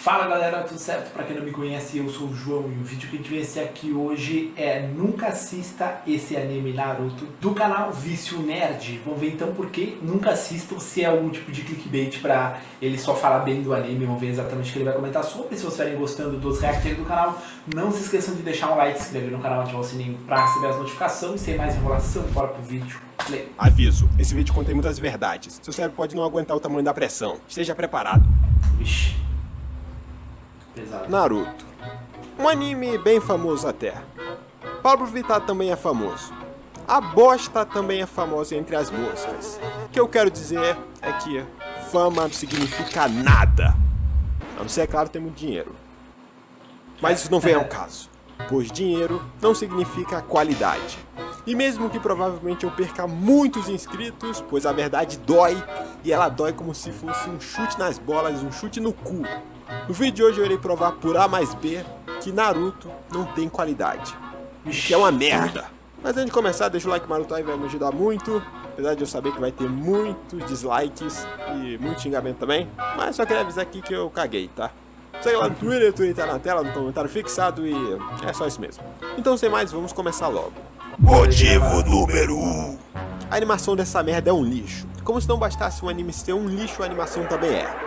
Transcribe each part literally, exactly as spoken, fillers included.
Fala galera, tudo certo? Pra quem não me conhece, eu sou o João e o vídeo que a gente vai ver aqui hoje é Nunca assista esse anime Naruto do canal Vício Nerd. Vamos ver então por que nunca assistam, se é algum tipo de clickbait pra ele só falar bem do anime. Vamos ver exatamente o que ele vai comentar sobre. Se vocês estiverem gostando dos reacts do canal, não se esqueçam de deixar um like, se inscrever no canal, ativar o sininho pra receber as notificações. Sem mais enrolação, bora pro vídeo. Play. Aviso, esse vídeo contém muitas verdades. Seu cérebro pode não aguentar o tamanho da pressão. Esteja preparado. Vixe. Pesado. Naruto. Um anime bem famoso até. Pablo Vittar também é famoso. A bosta também é famosa entre as moscas. O que eu quero dizer é que fama não significa nada. A não ser, é claro, ter muito dinheiro. Mas isso não vem ao caso, pois dinheiro não significa qualidade. E mesmo que provavelmente eu perca muitos inscritos, pois a verdade dói, e ela dói como se fosse um chute nas bolas, um chute no cu. No vídeo de hoje eu irei provar por A mais B que Naruto não tem qualidade, que é uma merda. Mas antes de começar, deixa o like maroto aí, vai me ajudar muito. Apesar de eu saber que vai ter muitos dislikes e muito xingamento também, mas só queria avisar aqui que eu caguei, tá? Segue lá no Twitter, o Twitter tá na tela, no comentário fixado, e é só isso mesmo. Então sem mais, vamos começar logo. Motivo número um. A animação dessa merda é um lixo. Como se não bastasse um anime ser um lixo, a animação também é.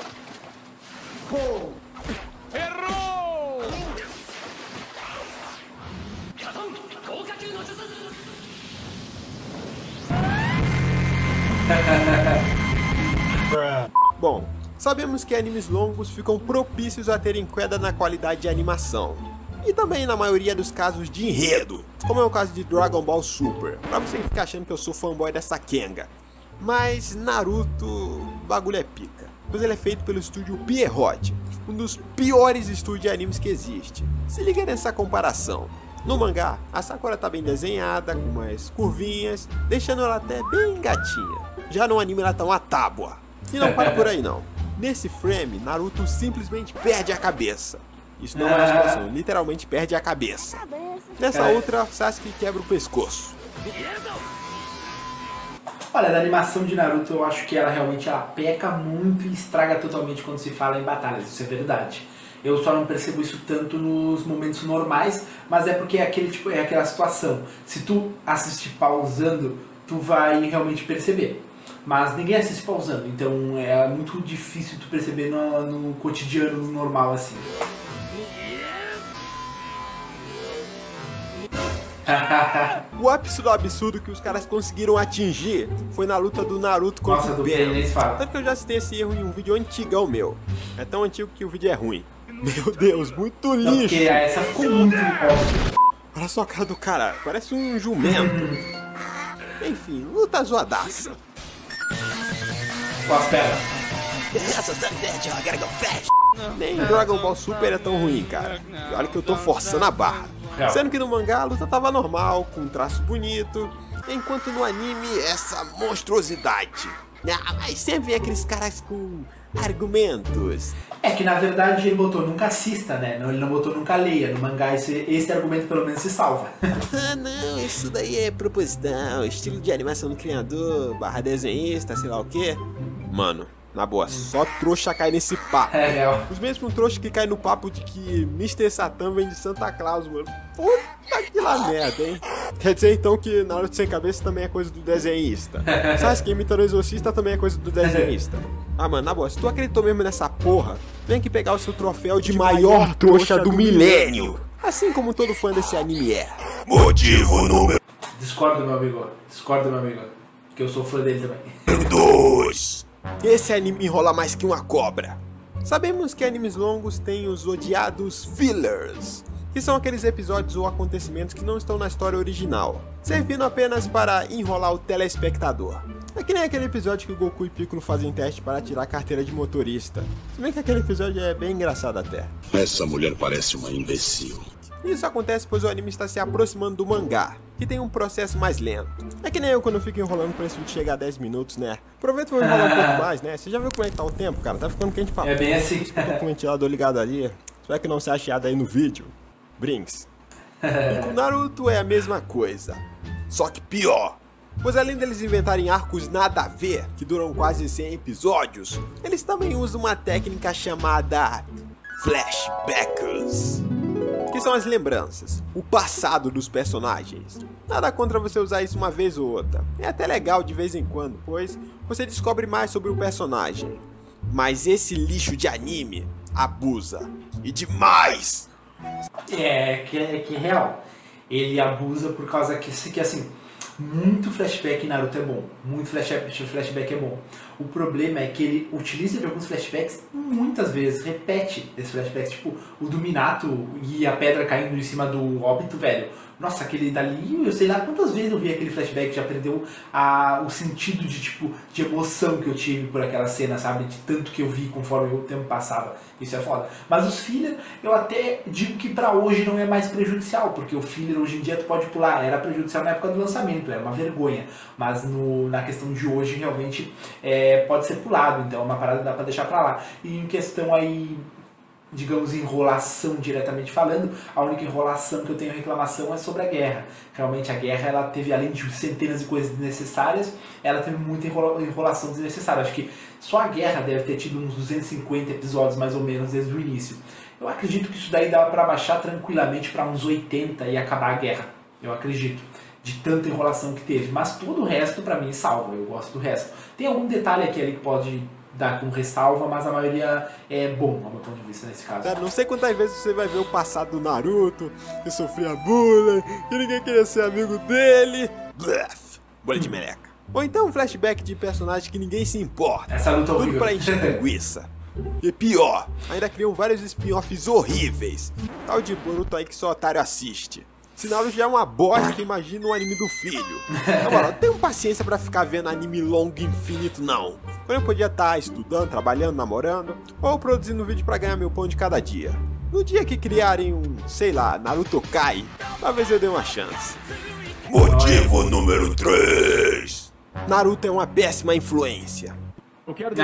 Errou! Bom, sabemos que animes longos ficam propícios a terem queda na qualidade de animação. E também na maioria dos casos de enredo, como é o caso de Dragon Ball Super, pra você ficar achando que eu sou fanboy dessa Kenga. Mas Naruto, o bagulho é pica, pois ele é feito pelo estúdio Pierrot, um dos piores estúdios de animes que existe. Se liga nessa comparação. No mangá, a Sakura tá bem desenhada, com mais curvinhas, deixando ela até bem gatinha. Já no anime ela tá uma tábua. E não para por aí não. Nesse frame, Naruto simplesmente perde a cabeça. Isso não é uma expressão, literalmente perde a cabeça. Nessa outra, Sasuke quebra o pescoço. Olha, da animação de Naruto eu acho que ela realmente ela peca muito e estraga totalmente quando se fala em batalhas, isso é verdade. Eu só não percebo isso tanto nos momentos normais, mas é porque é, aquele, tipo, é aquela situação. Se tu assistir pausando, tu vai realmente perceber. Mas ninguém assiste pausando, então é muito difícil tu perceber no, no cotidiano normal assim. O ápice do absurdo que os caras conseguiram atingir foi na luta do Naruto contra o Pain. Tanto que eu já citei esse erro em um vídeo antigão meu. É tão antigo que o vídeo é ruim. Meu Deus, muito lixo. Não, porque essa ficou muito óbvio. Olha só a cara do cara, parece um jumento. Enfim, luta zoadaça. Com as pernas. Nem Dragon Ball Super é tão ruim, cara. E olha que eu tô forçando a barra. Sendo que no mangá a luta tava normal, com um traço bonito, enquanto no anime essa monstruosidade. Ah, mas sempre vem aqueles caras com argumentos. É que na verdade ele botou nunca assista, né? Ele não botou nunca leia. No mangá esse, esse argumento pelo menos se salva. Ah não, isso daí é proposital, estilo de animação do criador, barra desenhista, sei lá o que. Mano, na boa, só trouxa cai nesse papo. É, é. Os mesmos trouxas que caem no papo de que mister Satan vem de Santa Claus, mano. Puta que lá merda, hein? Quer dizer então que Naruto sem cabeça também é coisa do desenhista. Sasuke imitando o exorcista também é coisa do desenhista. Ah, mano, na boa, se tu acreditou mesmo nessa porra, vem aqui pegar o seu troféu de, de maior trouxa do milênio. Assim como todo fã desse anime é. Motivo número... Discordo, meu amigo. Discordo, meu amigo. Que eu sou fã dele também. dois. Esse anime enrola mais que uma cobra. Sabemos que animes longos têm os odiados fillers, que são aqueles episódios ou acontecimentos que não estão na história original, servindo apenas para enrolar o telespectador. É que nem aquele episódio que o Goku e Piccolo fazem teste para tirar a carteira de motorista. Se bem que aquele episódio é bem engraçado até. Essa mulher parece uma imbecil. Isso acontece pois o anime está se aproximando do mangá, que tem um processo mais lento. É que nem eu quando eu fico enrolando pra esse vídeo chegar a dez minutos, né? Aproveita e vou enrolar um pouco mais, né? Você já viu como é que tá o tempo, cara? Tá ficando quente pra... É bem assim. Tô com o ventilador ligado ali. Espero que não seja chiado aí no vídeo. Brinks. O Naruto é a mesma coisa, só que pior. Pois além deles inventarem arcos nada a ver, que duram quase cem episódios, eles também usam uma técnica chamada flashbacks, que são as lembranças, o passado dos personagens. Nada contra você usar isso uma vez ou outra, é até legal de vez em quando, pois você descobre mais sobre o personagem. Mas esse lixo de anime abusa, e demais! É, que é, que é real. Ele abusa por causa que, que assim, muito flashback em Naruto é bom, muito flashback, flashback é bom. O problema é que ele utiliza de alguns flashbacks muitas vezes, repete esses flashbacks, tipo o do Minato e a pedra caindo em cima do óbito, velho. Nossa, aquele dali, eu sei lá quantas vezes eu vi aquele flashback, já perdeu a, o sentido de tipo de emoção que eu tive por aquela cena, sabe? De tanto que eu vi conforme o tempo passava. Isso é foda. Mas os filler, eu até digo que pra hoje não é mais prejudicial, porque o filler hoje em dia tu pode pular. Era prejudicial na época do lançamento, era uma vergonha. Mas no, na questão de hoje, realmente, é, pode ser pulado. Então é uma parada que dá pra deixar pra lá. E em questão aí, digamos, enrolação diretamente falando, a única enrolação que eu tenho reclamação é sobre a guerra. Realmente a guerra, ela teve, além de centenas de coisas desnecessárias, ela teve muita enrolação desnecessária. Acho que só a guerra deve ter tido uns duzentos e cinquenta episódios, mais ou menos, desde o início. Eu acredito que isso daí dava pra baixar tranquilamente para uns oitenta e acabar a guerra. Eu acredito. De tanta enrolação que teve. Mas todo o resto, pra mim, salva. Eu gosto do resto. Tem algum detalhe aqui ali que pode dar com ressalva, mas a maioria é bom, ao meu ponto de vista, nesse caso. É, não sei quantas vezes você vai ver o passado do Naruto, que sofria bullying, que ninguém queria ser amigo dele. Bluff, bolha de meleca. Ou então um flashback de personagem que ninguém se importa. Essa luta Tudo horrível. pra encher linguiça. E pior, ainda criam vários spin-offs horríveis. Tal de Boruto aí que só otário assiste. Sinal já é uma bosta, imagina o anime do filho. Agora, não tenho paciência pra ficar vendo anime longo e infinito, não. Quando eu podia estar estudando, trabalhando, namorando, ou produzindo vídeo pra ganhar meu pão de cada dia. No dia que criarem um, sei lá, Naruto Kai, talvez eu dê uma chance. Motivo número três. Naruto é uma péssima influência. Eu quero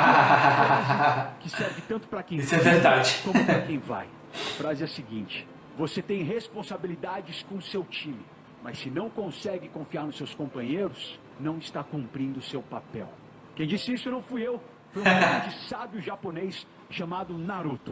deixar que serve tanto pra quem Isso é verdade. como pra quem vai. A frase é a seguinte: você tem responsabilidades com o seu time, mas se não consegue confiar nos seus companheiros, não está cumprindo o seu papel. Quem disse isso não fui eu, foi um grande sábio japonês chamado Naruto.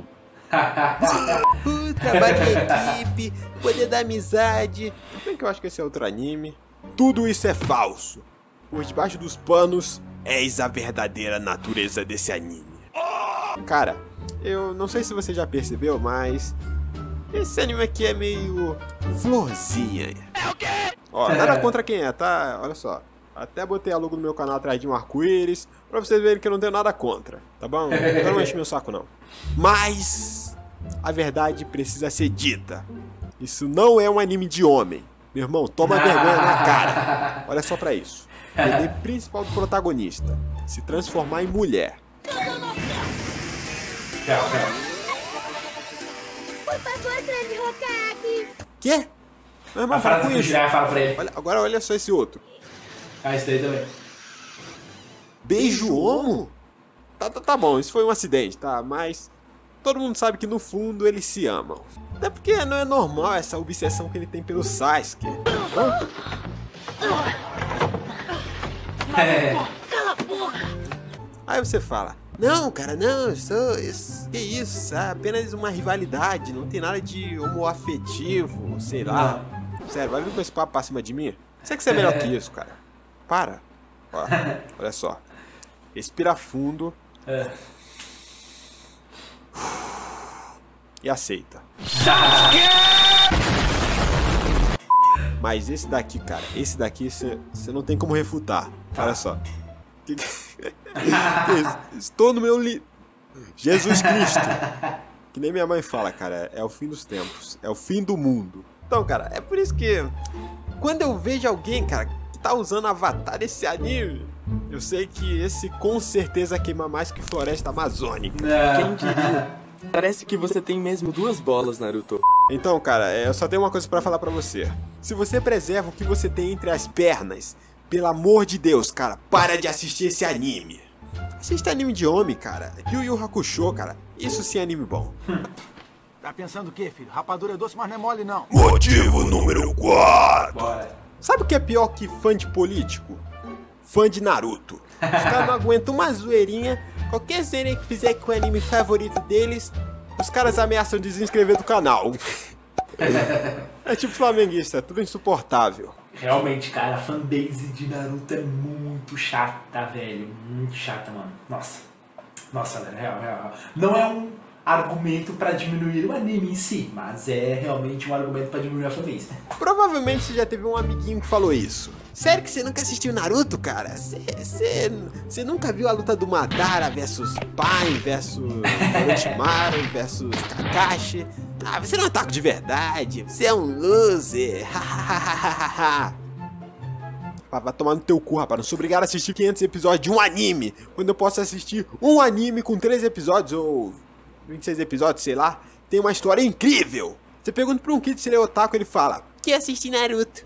uh, trabalho em equipe, poder da amizade. Bem que eu acho que esse é outro anime. Tudo isso é falso. Por debaixo dos panos, eis a verdadeira natureza desse anime. Cara, eu não sei se você já percebeu, mas esse anime aqui é meio florzinha. É o quê? Ó, nada contra quem é, tá? Olha só. Até botei a logo no meu canal atrás de um arco-íris, pra vocês verem que eu não tenho nada contra, tá bom? Não enche meu saco, não. Mas a verdade precisa ser dita. Isso não é um anime de homem. Meu irmão, toma vergonha na cara. Olha só pra isso. O poder principal do protagonista: se transformar em mulher. Calma, calma. Por favor, grande Hokage. Quê? Meu irmão, A fala frase com que o isso. Jiraiya fala pra ele. Olha, agora olha só esse outro. Ah, isso daí também. Beijo homo? Tá, tá, tá bom, isso foi um acidente, tá? Mas todo mundo sabe que no fundo eles se amam. Até porque não é normal essa obsessão que ele tem pelo Sasuke. É. Aí você fala: não, cara, não, eu sou. Isso, que isso? É apenas uma rivalidade, não tem nada de homoafetivo, sei lá. Sério, vai vir com esse papo pra cima de mim? Você que você é melhor que isso, cara. Para. Ó, olha só. Respira fundo. É. E aceita. Mas esse daqui, cara, esse daqui você não tem como refutar. Olha só. Que que... Estou no meu li... Jesus Cristo. Que nem minha mãe fala, cara, é o fim dos tempos. É o fim do mundo. Então, cara, é por isso que quando eu vejo alguém, cara, que tá usando Avatar desse anime, eu sei que esse com certeza queima mais que floresta amazônica. Quem diria? Parece que você tem mesmo duas bolas, Naruto. Então, cara, eu só tenho uma coisa pra falar pra você. Se você preserva o que você tem entre as pernas, pelo amor de Deus, cara, para de assistir esse anime. Assista anime de homem, cara. Yu Yu Hakusho, cara. Isso sim é anime bom. Tá pensando o quê, filho? Rapadura é doce, mas não é mole, não. Motivo número quatro. Bora. Sabe o que é pior que fã de político? Fã de Naruto. Os caras não aguentam uma zoeirinha. Qualquer cena que fizer com o anime favorito deles, os caras ameaçam desinscrever do canal. É tipo flamenguista, tudo insuportável. Realmente, cara, a fanbase de Naruto é muito chata, velho. Muito chata, mano. Nossa. Nossa, velho, real, real. Não é um argumento pra diminuir o anime em si, mas é realmente um argumento pra diminuir a fanbase, né? Provavelmente você já teve um amiguinho que falou isso. Sério que você nunca assistiu Naruto, cara? Você nunca viu a luta do Madara versus Pain versus Orochimaru versus Kakashi? Ah, você não é um otaku de verdade. Você é um loser. Vai tomar no teu cu, rapaz. Não sou obrigado a assistir quinhentos episódios de um anime, quando eu posso assistir um anime com três episódios ou vinte e seis episódios, sei lá. Tem uma história incrível. Você pergunta pra um kid se ele é otaku, ele fala: que assiste Naruto.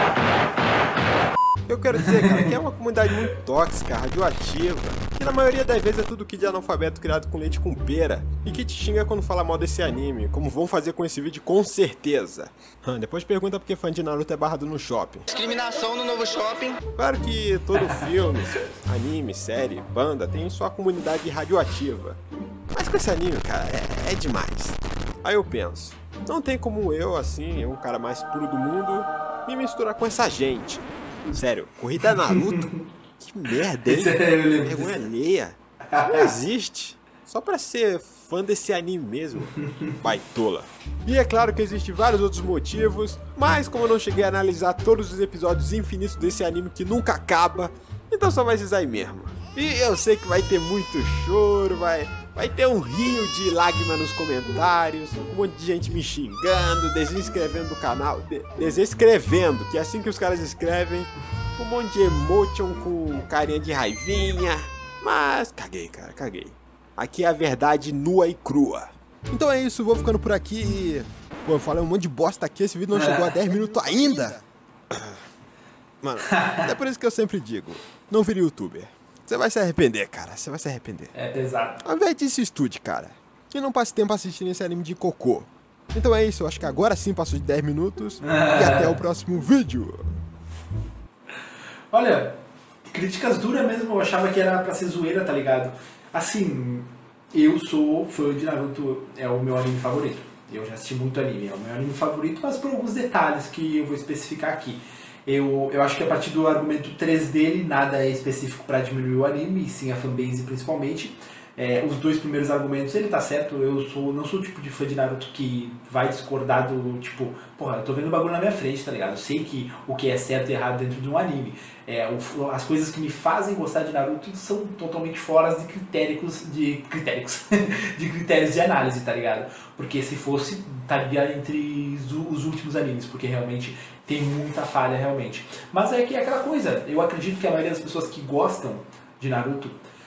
Eu quero dizer, cara, que é uma comunidade muito tóxica, radioativa, que na maioria das vezes é tudo kid analfabeto criado com leite com pera, e que te xinga quando fala mal desse anime, como vão fazer com esse vídeo com certeza. Hum, depois pergunta porque fã de Naruto é barrado no shopping. Discriminação no novo shopping. Claro que todo filme, anime, série, banda tem sua comunidade radioativa. Mas com esse anime, cara, é, é demais. Aí eu penso, não tem como eu, assim, um cara mais puro do mundo, me misturar com essa gente. Sério, corrida Naruto? Que merda, hein? Vergonha alheia. Não existe. Só pra ser fã desse anime mesmo. Baitola. E é claro que existem vários outros motivos, mas como eu não cheguei a analisar todos os episódios infinitos desse anime que nunca acaba, então só vai esses aí mesmo. E eu sei que vai ter muito choro, vai... Vai ter um rio de lágrimas nos comentários, um monte de gente me xingando, desinscrevendo do canal, de desinscrevendo, que é assim que os caras escrevem, um monte de emotion com carinha de raivinha, mas caguei, cara, caguei. Aqui é a verdade nua e crua. Então é isso, vou ficando por aqui e... Pô, eu falei um monte de bosta aqui, esse vídeo não chegou a dez minutos ainda. Mano, é por isso que eu sempre digo, não vire youtuber. Você vai se arrepender, cara. Você vai se arrepender. É pesado. Ao invés disso, estude, cara. E não passe tempo assistindo esse anime de cocô. Então é isso. Eu acho que agora sim passou de dez minutos. E até o próximo vídeo. Olha, críticas duras mesmo. Eu achava que era pra ser zoeira, tá ligado? Assim, eu sou fã de Naruto. É o meu anime favorito. Eu já assisti muito anime. É o meu anime favorito, mas por alguns detalhes que eu vou especificar aqui. Eu, eu acho que a partir do argumento três dele, nada é específico para diminuir o anime, e sim a fanbase principalmente. É, os dois primeiros argumentos, ele tá certo, eu sou, não sou o tipo de fã de Naruto que vai discordar do tipo, porra, eu tô vendo o bagulho na minha frente, tá ligado? Eu sei que o que é certo e errado dentro de um anime. É, o, as coisas que me fazem gostar de Naruto são totalmente fora de critéricos, de critéricos, de critérios de análise, tá ligado? Porque se fosse, estaria entre os últimos animes, porque realmente tem muita falha, realmente. Mas é que é aquela coisa, eu acredito que a maioria das pessoas que gostam de Naruto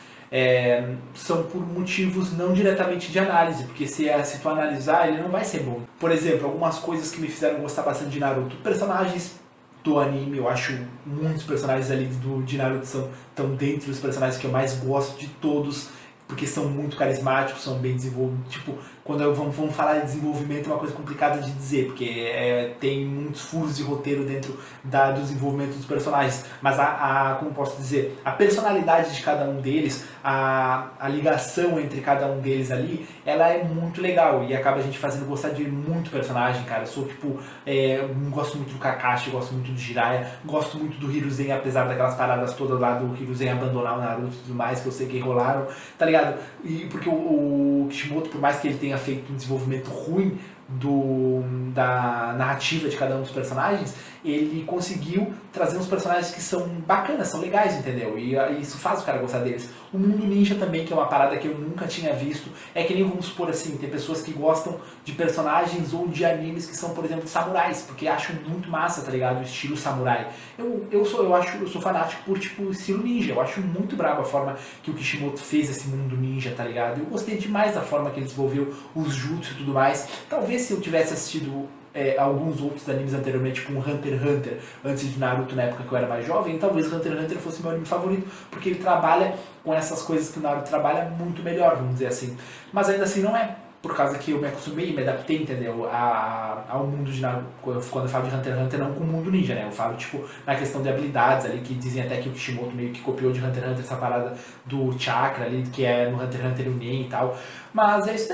É, são por motivos não diretamente de análise, porque se, se tu analisar, ele não vai ser bom. Por exemplo, algumas coisas que me fizeram gostar bastante de Naruto, personagens do anime, eu acho muitos personagens ali do, de Naruto são, estão dentre os personagens que eu mais gosto de todos, porque são muito carismáticos, são bem desenvolvidos. Tipo, quando vamos, vamos falar de desenvolvimento é uma coisa complicada de dizer, porque é, tem muitos furos de roteiro dentro da, do desenvolvimento dos personagens. Mas a, a, como posso dizer, a personalidade de cada um deles, a, a ligação entre cada um deles ali, ela é muito legal e acaba a gente fazendo gostar de muito personagem, cara. Eu sou tipo, é, eu gosto muito do Kakashi, gosto muito do Jiraiya, gosto muito do Hiruzen, apesar daquelas paradas todas lá do Hiruzen abandonar o Naruto e tudo mais, que eu sei que rolaram, tá ligado? E porque o, o Kishimoto, por mais que ele tenha feito um desenvolvimento ruim do, da narrativa de cada um dos personagens, ele conseguiu trazer uns personagens que são bacanas, são legais, entendeu? E, e isso faz o cara gostar deles. O mundo ninja também, que é uma parada que eu nunca tinha visto, é que nem, vamos supor assim, tem pessoas que gostam de personagens ou de animes que são, por exemplo, samurais, porque acham muito massa, tá ligado? O estilo samurai. Eu, eu, sou, eu, acho, eu sou fanático por, tipo, estilo ninja. Eu acho muito brabo a forma que o Kishimoto fez esse mundo ninja, tá ligado? Eu gostei demais da forma que ele desenvolveu os jutsu e tudo mais. Talvez se eu tivesse assistido É, alguns outros animes anteriormente, tipo um Hunter x Hunter, antes de Naruto, na época que eu era mais jovem, talvez Hunter x Hunter fosse meu anime favorito, porque ele trabalha com essas coisas que o Naruto trabalha muito melhor, vamos dizer assim. Mas ainda assim não é, por causa que eu me acostumei, me adaptei, entendeu, a, ao mundo de Naruto. Quando eu falo de Hunter x Hunter, não com o mundo ninja, né, eu falo tipo na questão de habilidades ali, que dizem até que o Kishimoto meio que copiou de Hunter x Hunter essa parada do chakra ali, que é no Hunter x Hunter o Nen e tal. Mas é isso daí.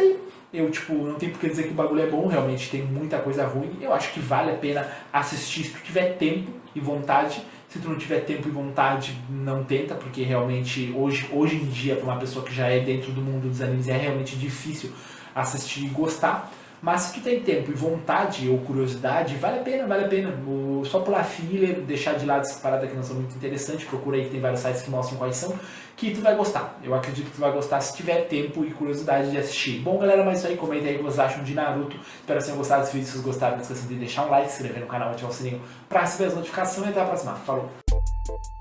Eu, tipo, não tem por que dizer que o bagulho é bom, realmente tem muita coisa ruim. Eu acho que vale a pena assistir se tu tiver tempo e vontade. Se tu não tiver tempo e vontade, não tenta, porque realmente hoje, hoje em dia, para uma pessoa que já é dentro do mundo dos animes, é realmente difícil assistir e gostar. Mas se tu tem tempo e vontade ou curiosidade, vale a pena, vale a pena. O, só pular filler, deixar de lado essas paradas que não são muito interessantes, procura aí que tem vários sites que mostram quais são, que tu vai gostar. Eu acredito que tu vai gostar se tiver tempo e curiosidade de assistir. Bom, galera, mas isso aí, comenta aí o que vocês acham de Naruto. Espero que tenham gostado desse vídeo. Se vocês gostaram, não esqueçam de deixar um like, se inscrever no canal, ativar o sininho pra receber as notificações e até a próxima. Falou!